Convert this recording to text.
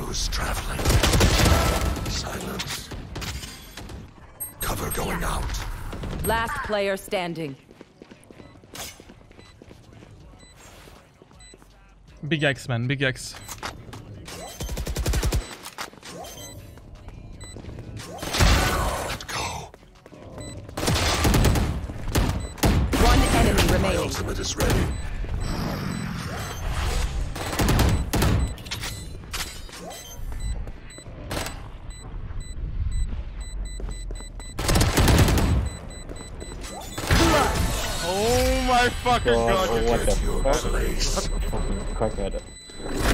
Who's traveling? Silence. Cover going out. Last player standing. Big X, man. Big X. Let go. One enemy My remaining. ultimate is ready. Oh my fucking god. What the Your fuck? place. Fucking crack at it.